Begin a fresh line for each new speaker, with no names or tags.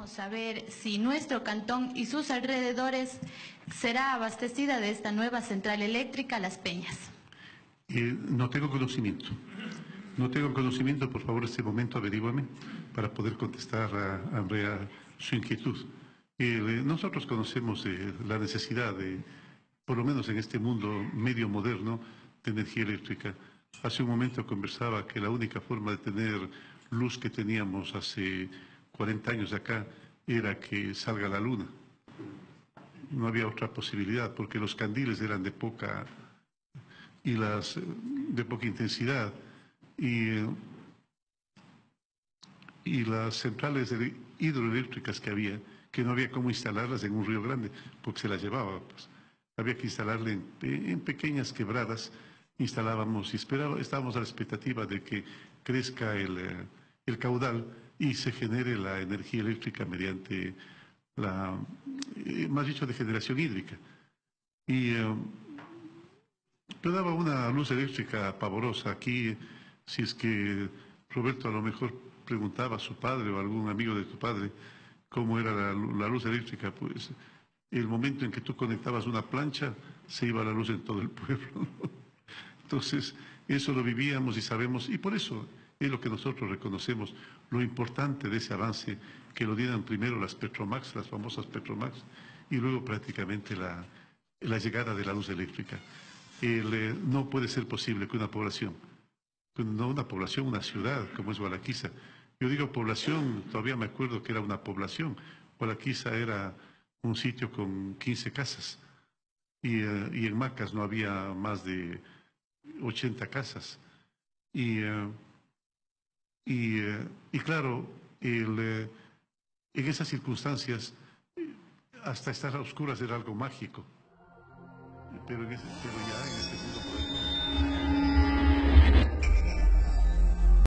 queríamos saber si nuestro cantón y sus alrededores será abastecida de esta nueva central eléctrica Las Peñas.
No tengo conocimiento. No tengo conocimiento, por favor, en este momento averígüame para poder contestar a Andrea su inquietud. Nosotros conocemos la necesidad de, por lo menos en este mundo medio moderno, de energía eléctrica. Hace un momento conversaba que la única forma de tener luz que teníamos hace 40 años acá era que salga la luna. No había otra posibilidad porque los candiles eran de poca intensidad y las centrales hidroeléctricas que no había cómo instalarlas en un río grande porque se las llevaba, pues. Había que instalarla en pequeñas quebradas, instalábamos y estábamos a la expectativa de que crezca el caudal y se genere la energía eléctrica mediante más dicho, de generación hídrica. Pero daba una luz eléctrica pavorosa. Aquí, si es que Roberto a lo mejor preguntaba a su padre o a algún amigo de tu padre cómo era la luz eléctrica, pues el momento en que tú conectabas una plancha, se iba la luz en todo el pueblo, ¿no? Entonces, eso lo vivíamos y sabemos, y por eso es lo que nosotros reconocemos, lo importante de ese avance, que lo dieran primero las Petromax, las famosas Petromax, y luego prácticamente la llegada de la luz eléctrica. No puede ser posible que una población, no una población, una ciudad como es Gualaquiza. Yo digo población, todavía me acuerdo que era una población. Gualaquiza era un sitio con 15 casas y en Macas no había más de 80 casas. Y claro, en esas circunstancias, hasta estar a oscuras era algo mágico. Pero ya en este mundo moderno